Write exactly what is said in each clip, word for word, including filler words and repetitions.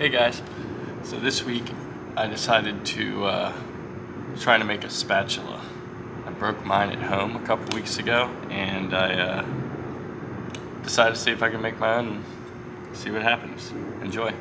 Hey guys, so this week I decided to uh, try to make a spatula. I broke mine at home a couple weeks ago and I uh, decided to see if I can make my own and see what happens. Enjoy.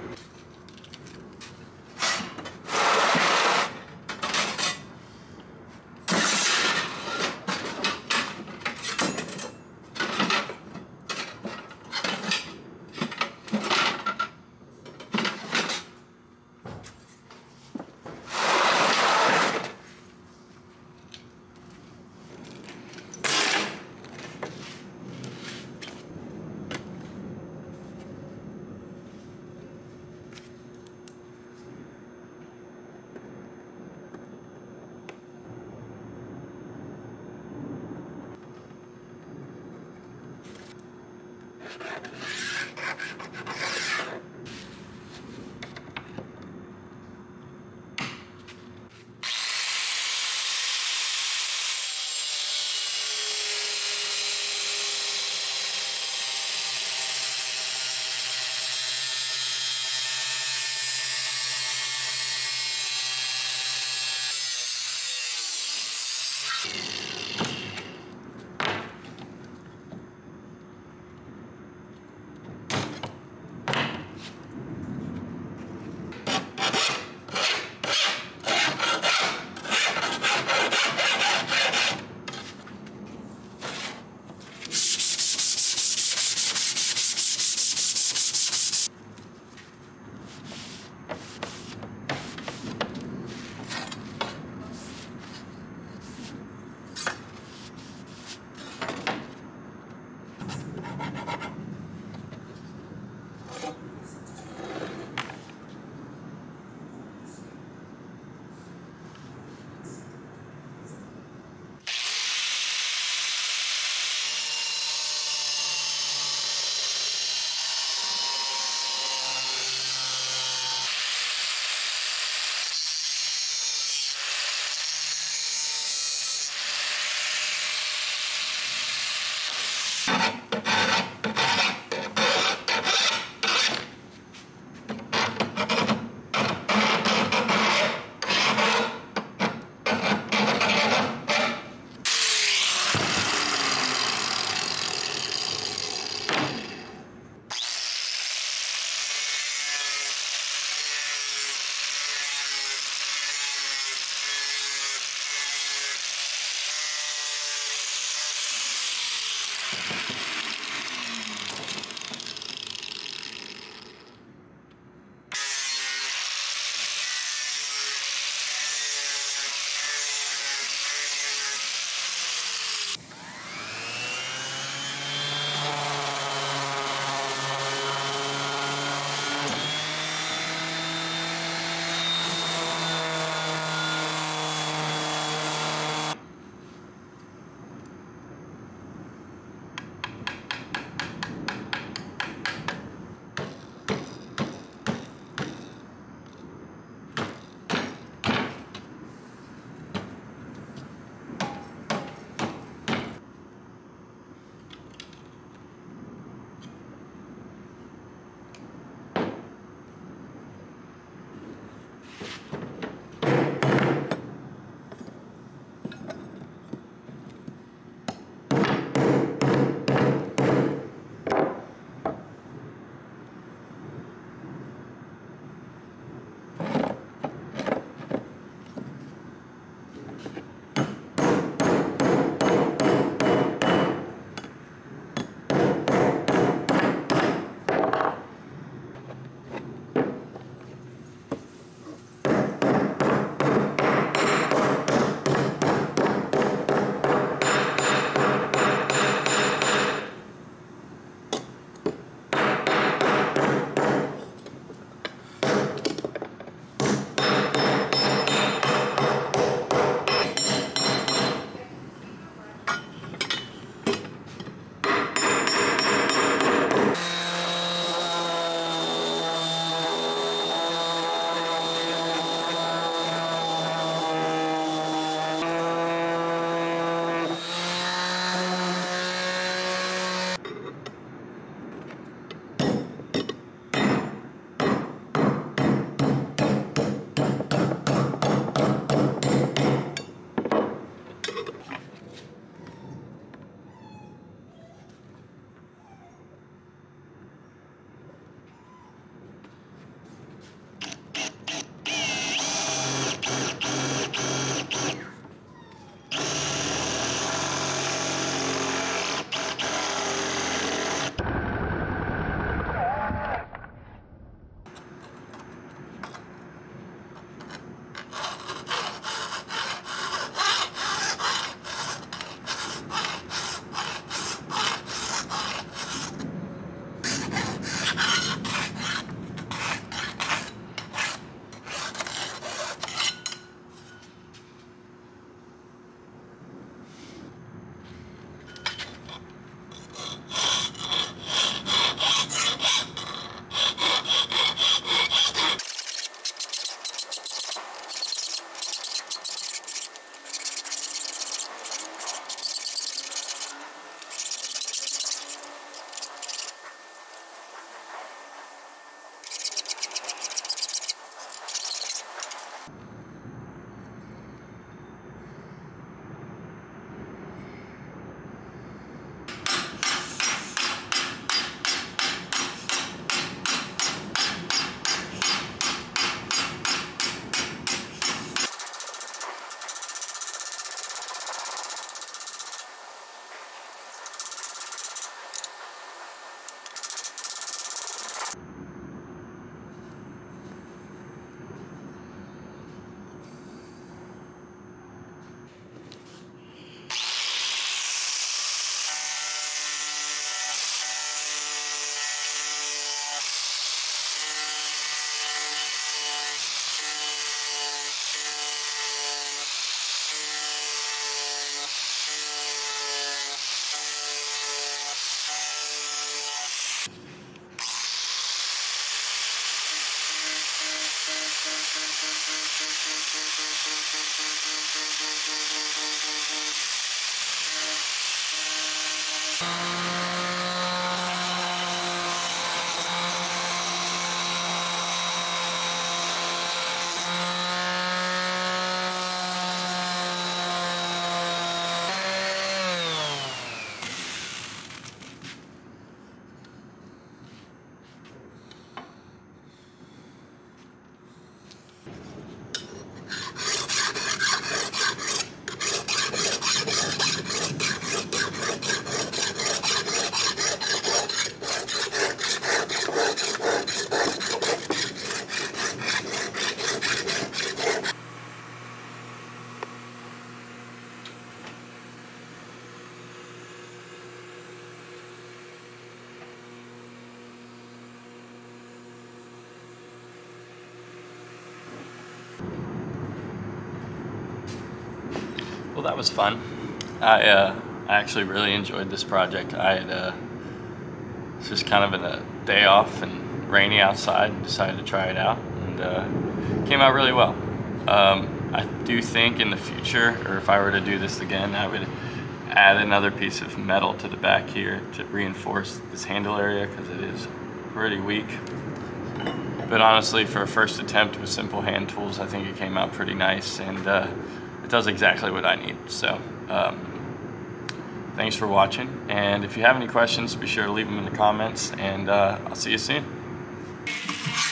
Well, that was fun. I, uh, I actually really enjoyed this project. I had uh, it's just kind of in a day off and rainy outside and decided to try it out, and uh, came out really well. Um, I do think in the future, or if I were to do this again, I would add another piece of metal to the back here to reinforce this handle area because it is pretty weak. But honestly, for a first attempt with simple hand tools, I think it came out pretty nice, and uh, it does exactly what I need. So um, thanks for watching, and if you have any questions, be sure to leave them in the comments, and uh, I'll see you soon.